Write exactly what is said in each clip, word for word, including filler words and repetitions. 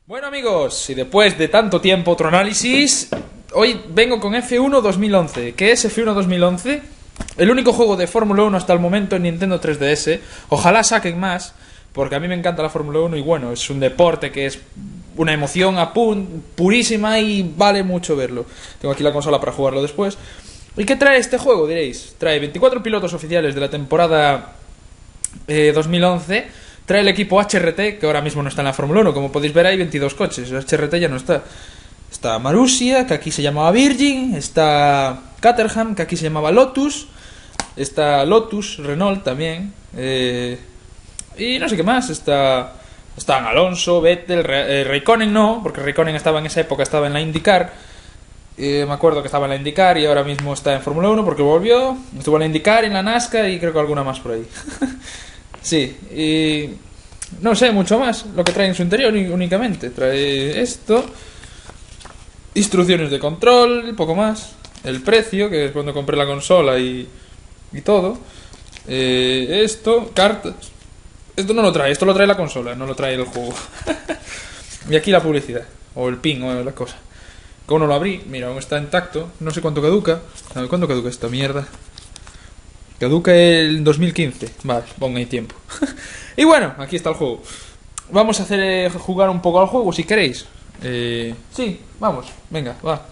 Bueno amigos, y después de tanto tiempo otro análisis, hoy vengo con F uno dos mil once. ¿Qué es F uno dos mil once? El único juego de Fórmula uno hasta el momento en Nintendo tres D S. Ojalá saquen más, porque a mí me encanta la Fórmula uno y bueno, es un deporte que es una emoción a pun purísima y vale mucho verlo. Tengo aquí la consola para jugarlo después. ¿Y qué trae este juego, diréis? Trae veinticuatro pilotos oficiales de la temporada eh, dos mil once. Trae el equipo H R T, que ahora mismo no está en la Fórmula uno. Como podéis ver hay veintidós coches. El H R T ya no está. Está Marussia, que aquí se llamaba Virgin. Está Caterham, que aquí se llamaba Lotus. Está Lotus, Renault también. Eh, y no sé qué más. Está Están Alonso, Vettel, Re, eh, Raikkonen no, porque Raikkonen estaba en esa época, estaba en la IndyCar. Eh, me acuerdo que estaba en la IndyCar y ahora mismo está en Fórmula uno porque volvió. Estuvo en la IndyCar, en la NASCAR y creo que alguna más por ahí. Sí, y no sé mucho más lo que trae en su interior únicamente. Trae esto, instrucciones de control, poco más. El precio, que es cuando compré la consola y, y todo. Eh, esto, cartas. Esto no lo trae, esto lo trae la consola, no lo trae el juego. Y aquí la publicidad, o el pin, o la cosa. Que uno lo abrí, mira, aún está intacto. No sé cuánto caduca. A ver, ¿cuánto caduca esta mierda? Caduca el dos mil quince. Vale, ponga ahí tiempo. Y bueno, aquí está el juego. Vamos a hacer eh, jugar un poco al juego si queréis. Eh, sí, vamos, venga, va.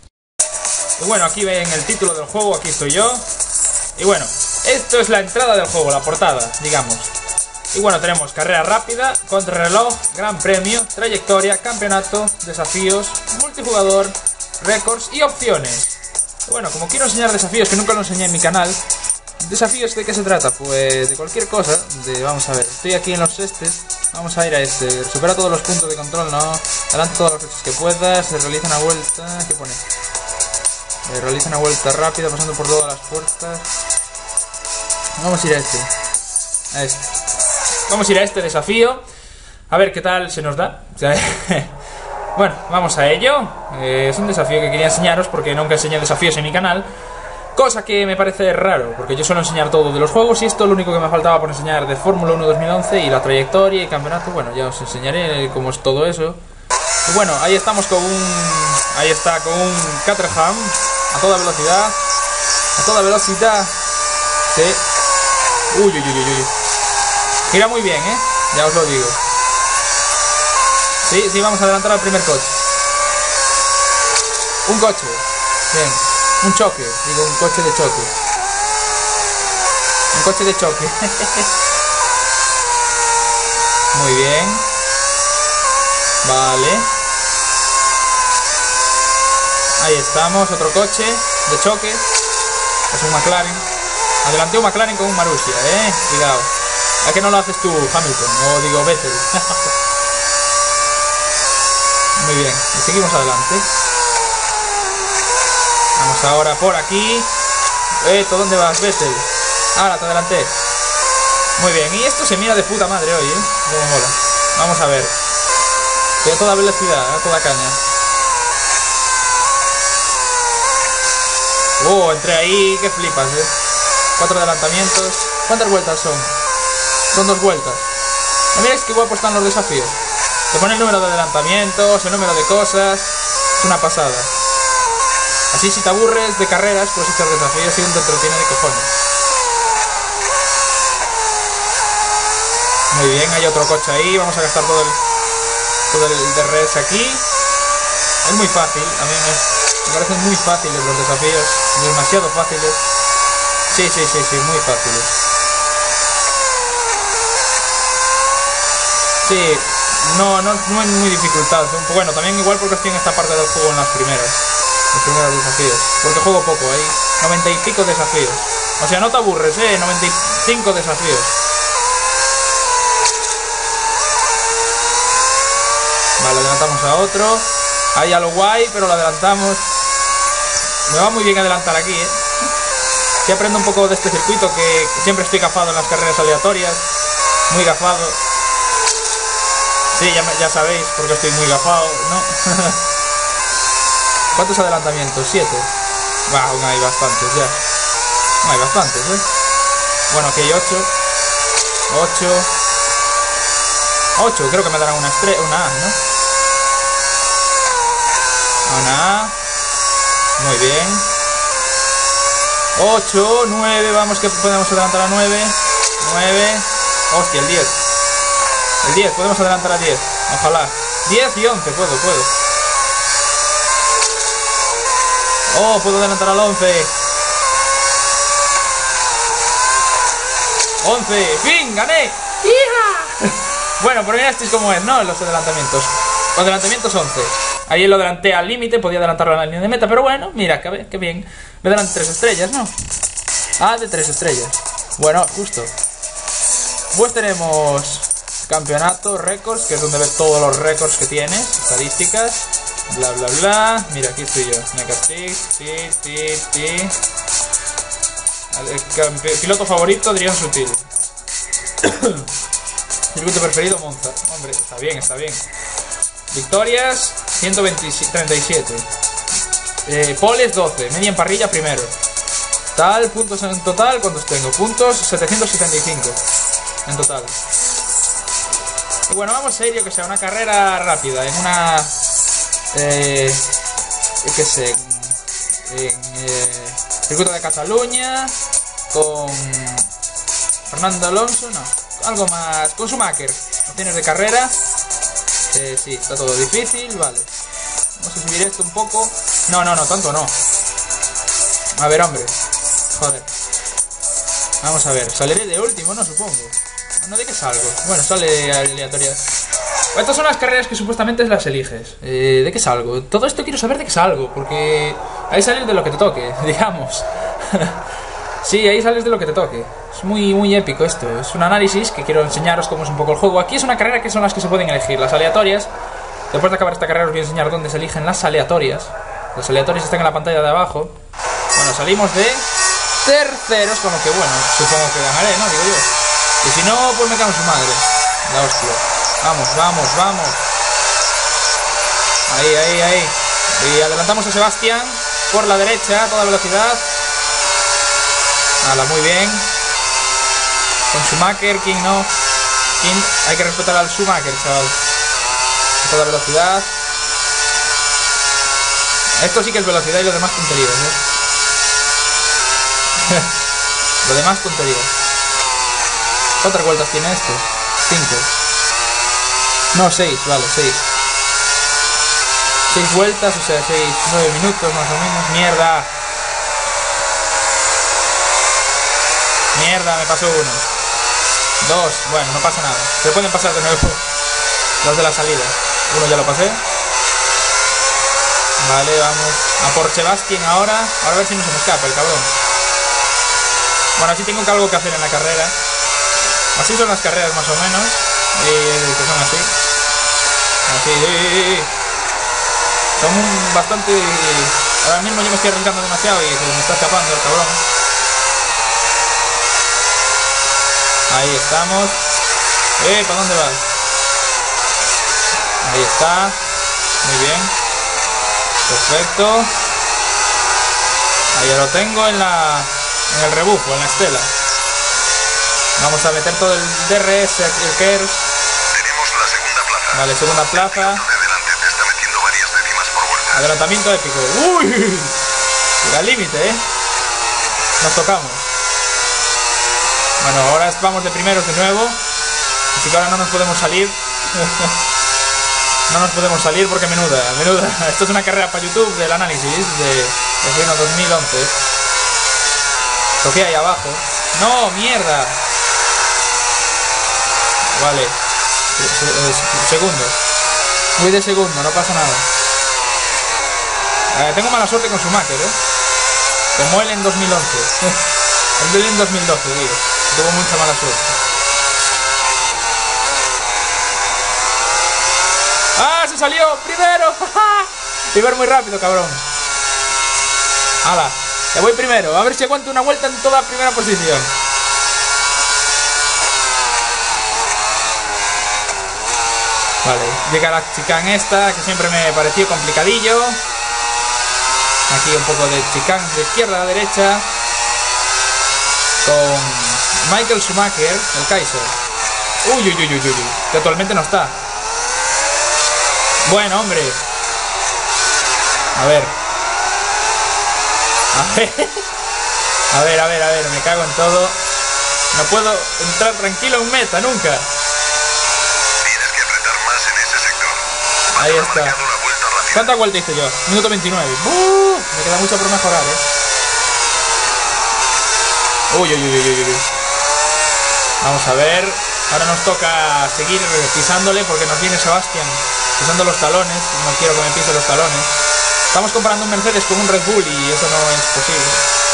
Y bueno, aquí ven el título del juego, aquí estoy yo. Y bueno, esto es la entrada del juego, la portada, digamos. Y bueno, tenemos carrera rápida, contrarreloj, gran premio, trayectoria, campeonato, desafíos, multijugador, récords y opciones. Y bueno, como quiero enseñar desafíos que nunca lo enseñé en mi canal. ¿Desafíos de qué se trata? Pues de cualquier cosa. De, vamos a ver, estoy aquí en los estes. Vamos a ir a este. Supera todos los puntos de control, no. Adelante todos los coches que puedas. Se realiza una vuelta. ¿Qué pone? Eh, realiza una vuelta rápida pasando por todas las puertas. Vamos a ir a este. A este. Vamos a ir a este desafío. A ver qué tal se nos da. Bueno, vamos a ello. Eh, es un desafío que quería enseñaros porque nunca enseñé desafíos en mi canal. Cosa que me parece raro, porque yo suelo enseñar todo de los juegos y esto es lo único que me faltaba por enseñar de Fórmula uno dos mil once y la trayectoria y campeonato. Bueno, ya os enseñaré cómo es todo eso. Y bueno, ahí estamos con un... Ahí está, con un Caterham a toda velocidad. A toda velocidad. Sí. Uy, uy, uy, uy, uy. Gira muy bien, ¿eh? Ya os lo digo. Sí, sí, vamos a adelantar al primer coche. Un coche. Bien. Un choque, digo, un coche de choque. Un coche de choque. Muy bien. Vale. Ahí estamos, otro coche de choque. Es un McLaren. Adelanté un McLaren con un Marussia, eh. Cuidado. ¿A qué no lo haces tú, Hamilton? O digo, Vettel. Muy bien. Y seguimos adelante. Vamos ahora por aquí. Eh, ¿tú dónde vas, Vettel? Ahora te adelanté. Muy bien, y esto se mira de puta madre hoy, ¿eh? Como mola. Vamos a ver. Estoy a toda velocidad, a toda caña. Oh, entré ahí, que flipas, ¿eh? Cuatro adelantamientos. ¿Cuántas vueltas son? Son dos vueltas. ¿No miráis qué guapos están los desafíos? Te pone el número de adelantamientos, el número de cosas. Es una pasada. Así si te aburres de carreras, puedes echar desafíos y te entretiene de cojones. Muy bien, hay otro coche ahí. Vamos a gastar todo el, todo el D R S aquí. Es muy fácil, a mí me, me parecen muy fáciles los desafíos. Demasiado fáciles. Sí, sí, sí, sí, muy fáciles. Sí, no, no, no es muy dificultad. Bueno, también igual porque estoy en esta parte del juego en las primeras. Los primeros desafíos. Porque juego poco, hay noventa y pico desafíos. O sea, no te aburres, eh, noventa y cinco desafíos. Vale, adelantamos a otro. Ahí a lo guay, pero lo adelantamos. Me va muy bien adelantar aquí, eh. Sí, aprendo un poco de este circuito, que siempre estoy gafado en las carreras aleatorias. Muy gafado. Sí, ya, ya sabéis, porque estoy muy gafado, ¿no? ¿Cuántos adelantamientos? ¿Siete? Bah, aún hay bastantes ya. No hay bastantes, ¿eh? Bueno, aquí hay ocho. Ocho. ocho, creo que me darán una estrella, una A, ¿no? Ana. Muy bien. ocho, nueve, vamos que podemos adelantar a nueve. nueve. Hostia, el diez. El diez, podemos adelantar a diez. Ojalá. diez y once, puedo, puedo. Oh, puedo adelantar al once. once. ¡Fin! ¡Gané! ¡Hija! Bueno, pero mira, esto es como es, ¿no? Los adelantamientos. Los adelantamientos once. Ahí lo adelanté al límite, podía adelantarlo a la línea de meta, pero bueno, mira, qué, qué bien. Me dan tres estrellas, ¿no? Ah, de tres estrellas. Bueno, justo. Pues tenemos campeonato, récords, que es donde ves todos los récords que tienes, estadísticas, bla bla bla. Mira, aquí estoy yo. Necastic, sí, sí, sí. Piloto favorito, Adrián Sutil. Circuito preferido, Monza. Hombre, está bien, está bien. Victorias, ciento treinta y siete. Eh, poles, doce. Media en parrilla, primero. Tal, puntos en total, ¿cuántos tengo? Puntos, setecientos setenta y cinco. En total. Y bueno, vamos a ir, yo que sé, una carrera rápida. En una... Eh... Yo que sé... En... Eh, circuito de Cataluña. Con... Fernando Alonso, no. Algo más... Con Schumacher. Opciones de carrera. Eh, sí, está todo difícil, vale. Vamos a subir esto un poco. No, no, no, tanto no. A ver, hombre. Joder. Vamos a ver, saldré de último, no, supongo. No, ¿de qué salgo? Bueno, sale aleatoria. Estas son las carreras que supuestamente las eliges. eh, ¿De qué salgo? Todo esto quiero saber de qué salgo, porque ahí sales de lo que te toque, digamos. Sí, ahí sales de lo que te toque. Es muy, muy épico esto. Es un análisis que quiero enseñaros cómo es un poco el juego. Aquí es una carrera que son las que se pueden elegir. Las aleatorias. Después de acabar esta carrera os voy a enseñar dónde se eligen las aleatorias. Las aleatorias están en la pantalla de abajo. Bueno, salimos de terceros, con lo que bueno, supongo que ganaré, ¿no? Digo yo. Y si no, pues me cago en su madre. La hostia. Vamos, vamos, vamos. Ahí, ahí, ahí. Y adelantamos a Sebastián por la derecha, a toda velocidad. Hala, muy bien. Con Schumacher, King no. King, hay que respetar al Schumacher, chaval. A toda velocidad. Esto sí que es velocidad y lo demás tonterías, ¿eh? Lo demás tonterías. ¿Cuántas vueltas tiene esto? Cinco. No, seis, vale, seis. Seis vueltas, o sea, seis, nueve minutos más o menos. Mierda. Mierda, me pasó uno. Dos, bueno, no pasa nada. Se pueden pasar de nuevo los de la salida. Uno ya lo pasé. Vale, vamos a por Sebastián ahora. Ahora a ver si no se me escapa el cabrón. Bueno, así tengo algo que hacer en la carrera. Así son las carreras más o menos. Eh, que son así. Así. Son bastante... Ahora mismo yo me estoy arriesgando demasiado y se me está escapando el cabrón. Ahí estamos. Eh, ¿para dónde vas? Ahí está. Muy bien. Perfecto. Ahí ya lo tengo en la... En el rebufo, en la estela. Vamos a meter todo el D R S, el KERS. Tenemos la segunda plaza. Vale, segunda plaza. El piloto de delante te está metiendo varias décimas por vuelta. Adelantamiento épico. ¡Uy! Ir al límite, ¿eh? Nos tocamos. Bueno, ahora vamos de primeros de nuevo. Así que ahora no nos podemos salir. No nos podemos salir porque menuda, menuda. Esto es una carrera para YouTube del análisis de, de dos mil once. Toqué ahí abajo. ¡No, mierda! Vale. Segundo. Voy de segundo, no pasa nada. Eh, tengo mala suerte con Schumacher, ¿eh? Como él en dos mil once. Él en dos mil doce, digo. Tuvo mucha mala suerte. ¡Ah! ¡Se salió! ¡Primero! Primero muy rápido, cabrón. ¡Hala! Ya voy primero. A ver si aguanto una vuelta en toda primera posición. Vale, llega la chicane esta, que siempre me pareció complicadillo. Aquí un poco de chicane de izquierda a derecha. Con Michael Schumacher, el Kaiser. Uy, uy, uy, uy, uy, que actualmente no está. Bueno, hombre. A ver. A ver. A ver, a ver, a ver, me cago en todo. No puedo entrar tranquilo en meta, nunca. Tienes que apretar más en ese sector. Vas Ahí a está. marcado la vuelta rápida. ¿Cuánta vuelta hice yo? Minuto veintinueve. ¡Uh! Me queda mucho por mejorar, eh. Uy, uy, uy, uy, uy. Vamos a ver. Ahora nos toca seguir pisándole porque nos viene Sebastián pisando los talones. No quiero que me pise los talones. Estamos comparando un Mercedes con un Red Bull y eso no es posible.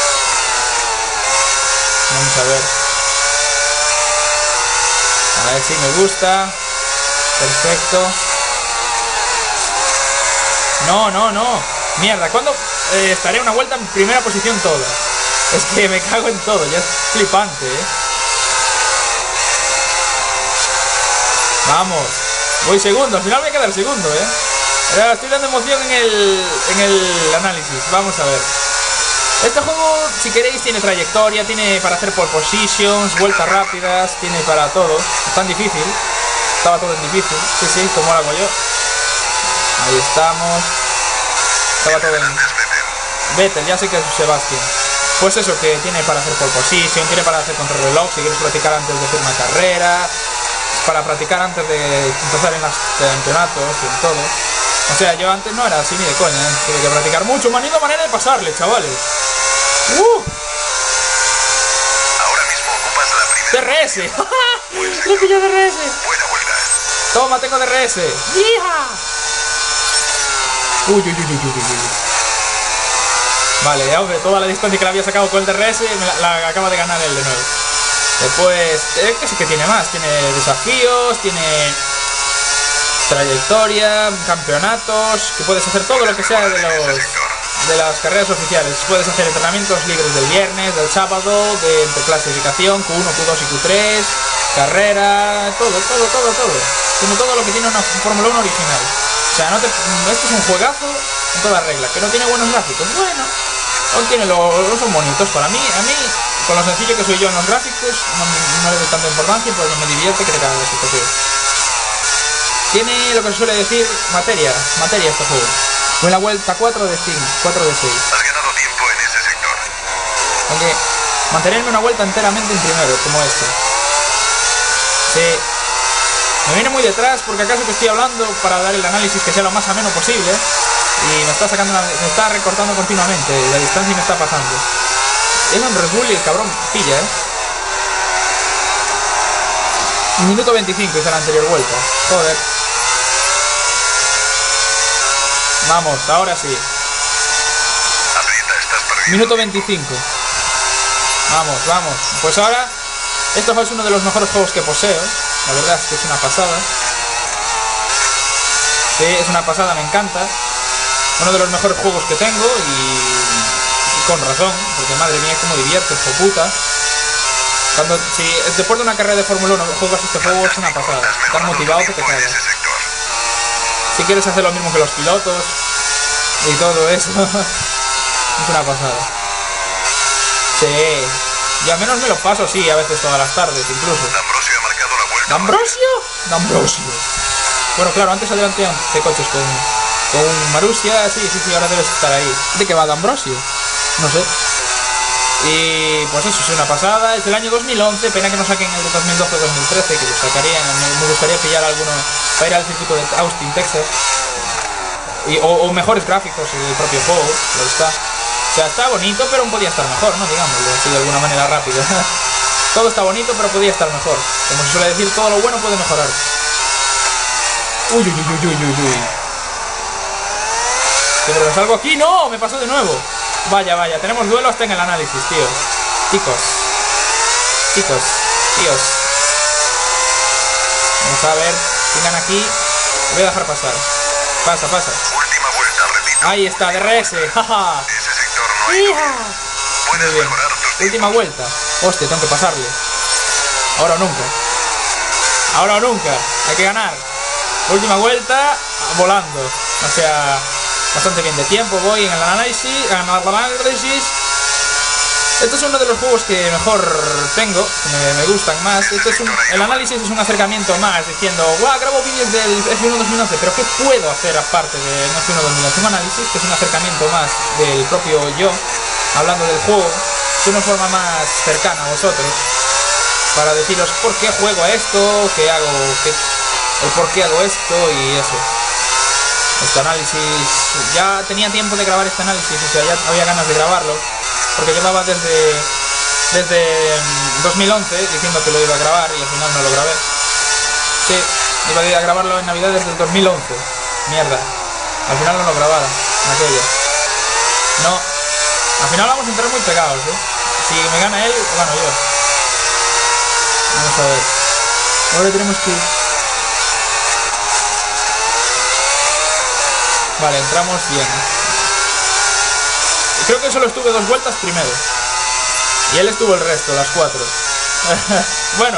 Vamos a ver. A ver si me gusta. Perfecto. No, no, no. Mierda, ¿cuándo eh, estaré una vuelta en primera posición toda? Es que me cago en todo, ya es flipante, ¿eh? Vamos. Voy segundo, al final voy a quedar segundo, ¿eh? Ahora estoy dando emoción en el, en el análisis. Vamos a ver. Este juego, si queréis, tiene trayectoria, tiene para hacer pole positions, vueltas rápidas, tiene para todo. Es tan difícil. Estaba todo en difícil. Sí, sí, como lo hago yo. Ahí estamos. Estaba todo en... Vettel, ya sé que es Sebastián. Pues eso, que tiene para hacer pole position, tiene para hacer contrarreloj, si quieres practicar antes de hacer una carrera, para practicar antes de empezar en los campeonatos y en todo. O sea, yo antes no era así ni de coña, ¿eh? Tuve que practicar mucho, me han ido manera de pasarle, chavales. ¡Uh! Ahora mismo ocupas la primera. D R S. Le pillo D R S. Buena vuelta. Toma, tengo D R S. ¡Hija! Uy, uy, uy, uy, uy, uy. Vale, ya hombre, toda la distancia que le había sacado con el D R S me la, la acaba de ganar él de nuevo. Después, eh, que sí que tiene más, tiene desafíos, tiene trayectoria, campeonatos, que puedes hacer todo lo que sea de los de las carreras oficiales. Puedes hacer entrenamientos libres del viernes, del sábado, de, de clasificación, Q uno, Q dos y Q tres, carrera, todo, todo, todo, todo. Tiene todo lo que tiene una Fórmula uno original. O sea, no te, esto es un juegazo en toda regla. Que no tiene buenos gráficos, bueno, aún tiene lo, son bonitos. Para mí, a mí, con lo sencillo que soy yo en los gráficos, no, no le doy tanta importancia, pues me divierte que te cagas de situación. Tiene lo que se suele decir materia, materia este juego. Fue la vuelta cuatro de cinco, cuatro de seis. Has ganado tiempo en ese sector. Aunque mantenerme una vuelta enteramente en primero, como este. Sí. Me viene muy detrás porque acaso que estoy hablando para dar el análisis que sea lo más ameno posible. Y me está sacando una, me está recortando continuamente la distancia y me está pasando. Es un Red Bull y el cabrón pilla, eh. Minuto veinticinco hizo la anterior vuelta. Joder. Vamos, ahora sí. Aprieta, estás perdiendo. Minuto veinticinco. Vamos, vamos. Pues ahora, esto es uno de los mejores juegos que poseo. La verdad es que es una pasada. Sí, es una pasada, me encanta. Uno de los mejores juegos que tengo y, y con razón, porque madre mía, cómo divierte, hijo puta. Cuando, si después de una carrera de Fórmula uno juegas este juego es una pasada. Estar motivado que te cagas. Si quieres hacer lo mismo que los pilotos y todo eso, es una pasada. Sí, y al menos me lo paso así a veces todas las tardes incluso. D'Ambrosio ha marcado la vuelta. ¿D'Ambrosio? D'Ambrosio. Bueno, claro, antes adelanté de coches con, con Marussia, sí, sí, sí, ahora debes estar ahí. ¿De qué va D'Ambrosio? No sé. Y pues eso es una pasada, es del año dos mil once, pena que no saquen el de dos mil doce o dos mil trece, que lo sacarían, me, me gustaría pillar alguno para ir al circuito de Austin, Texas. Y, o, o mejores gráficos del propio juego, lo está. O sea, está bonito, pero podía estar mejor, ¿no? Digámoslo así de alguna manera rápida. Todo está bonito, pero podía estar mejor. Como se suele decir, todo lo bueno puede mejorar. Uy, uy, uy, uy, uy, uy. ¿Pero me salgo aquí? ¡No! Me pasó de nuevo. Vaya, vaya, tenemos duelo hasta en el análisis, tío. Chicos. Chicos. Tíos. Vamos a ver. Vengan aquí. Voy a dejar pasar. Pasa, pasa. Última vuelta, repito. Ahí está, D R S. Jaja. En ese sector no hay doble. Puedes Muy bien. mejorar tus tiempos. Última vuelta. Hostia, tengo que pasarle. Ahora o nunca. Ahora o nunca. Hay que ganar. Última vuelta. Volando. O sea, bastante bien de tiempo. Voy en el análisis. En el análisis. Esto es uno de los juegos que mejor tengo, me, me gustan más. Esto es un, el análisis es un acercamiento más, diciendo, guau, grabo vídeos del F uno dos mil once, pero ¿qué puedo hacer aparte del F uno dos mil once? Un análisis que es un acercamiento más del propio yo, hablando del juego, de una forma más cercana a vosotros, para deciros por qué juego a esto, qué hago, qué, el por qué hago esto y eso. Este análisis, ya tenía tiempo de grabar este análisis, o sea, ya había ganas de grabarlo, porque llevaba desde desde dos mil once diciendo que lo iba a grabar y al final no lo grabé. Sí, iba a ir a grabarlo en Navidad desde el dos mil once. Mierda, al final no lo grabaron, aquello. No, al final vamos a entrar muy pegados, ¿eh? Si me gana él, gano yo. Vamos a ver. Ahora tenemos que... Vale, entramos bien. Creo que solo estuve dos vueltas primero. Y él estuvo el resto, las cuatro. Bueno.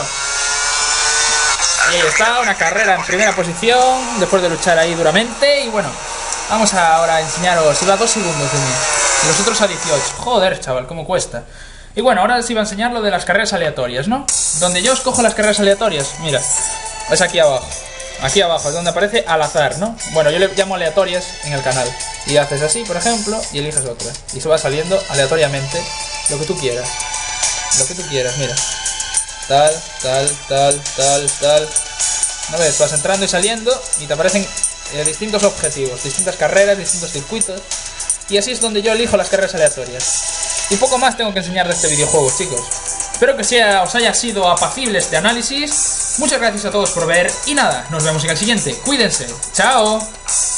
Y ahí está, una carrera en primera posición, después de luchar ahí duramente. Y bueno, vamos a ahora a enseñaros. Iba a dos segundos de mí. Y los otros a dieciocho. Joder, chaval, cómo cuesta. Y bueno, ahora os iba a enseñar lo de las carreras aleatorias, ¿no? Donde yo escojo las carreras aleatorias. Mira, es aquí abajo. Aquí abajo, es donde aparece al azar, ¿no? Bueno, yo le llamo aleatorias en el canal. Y haces así, por ejemplo, y eliges otra. Y se va saliendo aleatoriamente lo que tú quieras. Lo que tú quieras, mira. Tal, tal, tal, tal, tal. ¿No ves? Vas entrando y saliendo y te aparecen eh, distintos objetivos, distintas carreras, distintos circuitos. Y así es donde yo elijo las carreras aleatorias. Y poco más tengo que enseñar de este videojuego, chicos. Espero que sea, os haya sido apacible este análisis. Muchas gracias a todos por ver. Y nada, nos vemos en el siguiente. Cuídense. ¡Chao!